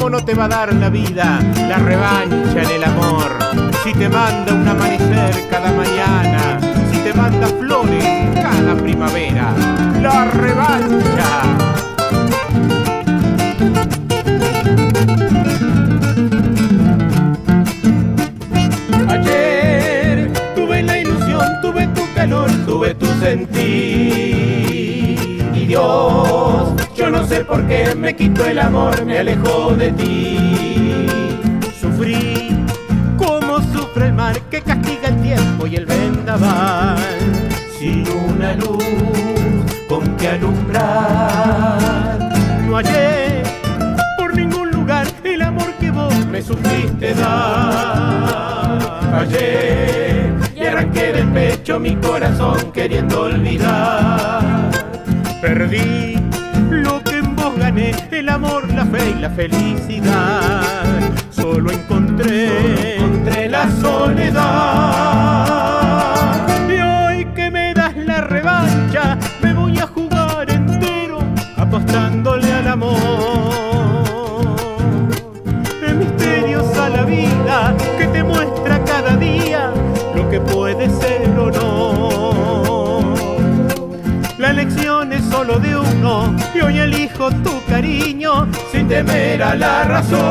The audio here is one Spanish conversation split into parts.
¿Cómo no te va a dar la vida la revancha en el amor? Si te manda un amanecer cada mañana, si te manda flores cada primavera, la revancha. Ayer tuve la ilusión, tuve tu calor, tuve tu sentir. Y Dios, yo no sé por qué me quitó el amor, me alejó de ti. Sufrí como sufre el mar que castiga el tiempo y el vendaval, sin una luz con que alumbrar. No hallé por ningún lugar el amor que vos me supiste dar. Ayer y arranqué del pecho mi corazón queriendo olvidar. Perdí lo que en vos gané, el amor, la fe y la felicidad. Solo encontré la soledad. Y hoy que me das la revancha, me voy a jugar entero apostándole al amor. De misterios a la vida que te muestra cada día lo que puede ser o no. La elección es solo de uno y hoy elijo tu cariño sin temer a la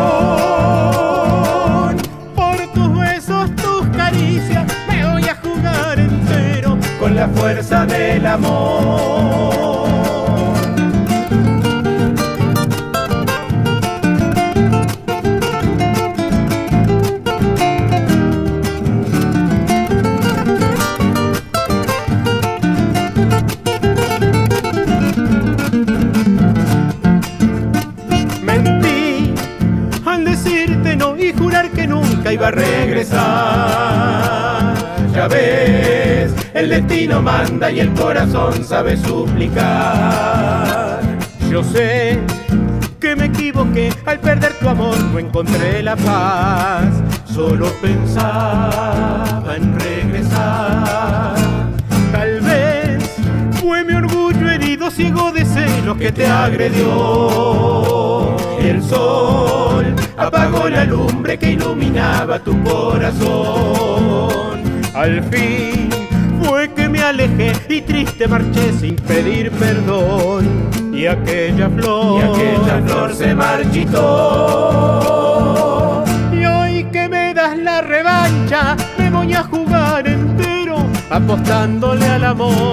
razón. Por tus besos, tus caricias me voy a jugar entero con la fuerza del amor. Y jurar que nunca iba a regresar. Ya ves, el destino manda y el corazón sabe suplicar. Yo sé que me equivoqué al perder tu amor, no encontré la paz. Solo pensaba en regresar. Tal vez fue mi orgullo herido, ciego de celos que te agredió. El sol apagó la lumbre que iluminaba tu corazón. Al fin fue que me alejé y triste marché sin pedir perdón. Y aquella flor se marchitó. Y hoy que me das la revancha, me voy a jugar entero apostándole al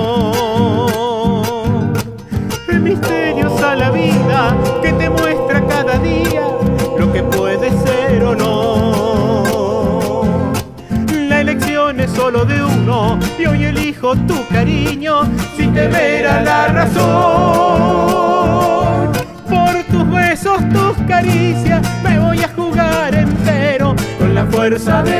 amor. De misterios a la vida que te muestra cada día lo que puede ser o no. La elección es solo de uno y hoy elijo tu cariño sin temer a la razón. Por tus besos, tus caricias me voy a jugar entero con la fuerza de